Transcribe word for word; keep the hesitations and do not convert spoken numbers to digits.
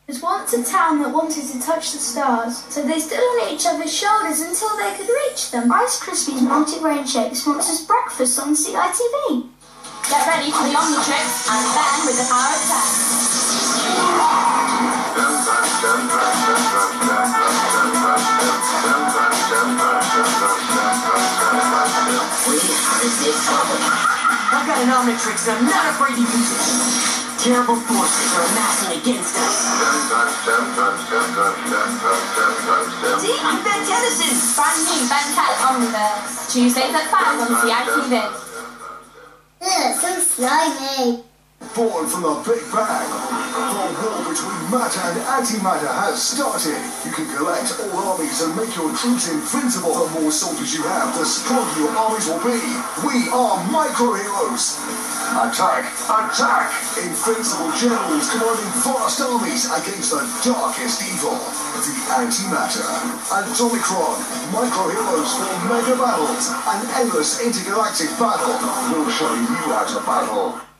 There was once a town that wanted to touch the stars, so they stood on each other's shoulders until they could reach them. Rice Krispies Malted Grain Shake sponsors breakfast on C I T V. Get ready for the Omnitrix and Ben with the power of ten. I've got an Omnitrix and I'm not afraid to use it. Terrible forces are amassing against us. See, I'm Ben Tennyson. Brand new Ben ten Omniverse. Tuesdays at five on C I T V. Ugh, so slimy. Born from the Big Bang, the war between matter and antimatter has started. You can collect all armies and make your troops invincible. The more soldiers you have, the stronger your armies will be. We are micro-heroes. Attack! Attack! Invincible generals commanding vast armies against the darkest evil. The antimatter. Atomicron. Micro-heroes for mega battles. An endless intergalactic battle. We'll show you how to battle.